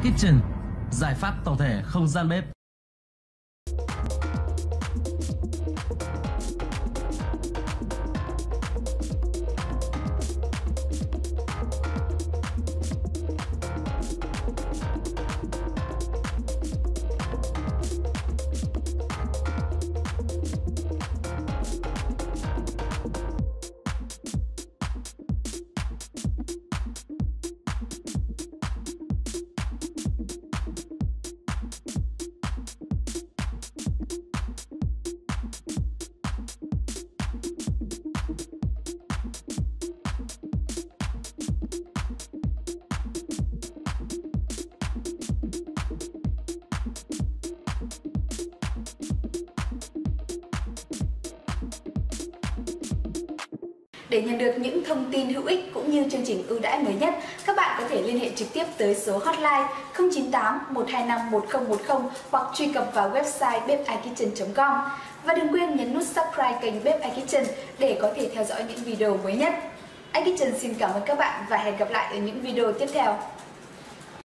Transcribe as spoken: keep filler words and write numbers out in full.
iKitchen, giải pháp tổng thể không gian bếp. Để nhận được những thông tin hữu ích cũng như chương trình ưu đãi mới nhất, các bạn có thể liên hệ trực tiếp tới số hotline không chín tám một hai năm một không một không hoặc truy cập vào website bếp ikitchen chấm com. Và đừng quên nhấn nút subscribe kênh Bếp iKitchen để có thể theo dõi những video mới nhất. iKitchen xin cảm ơn các bạn và hẹn gặp lại ở những video tiếp theo.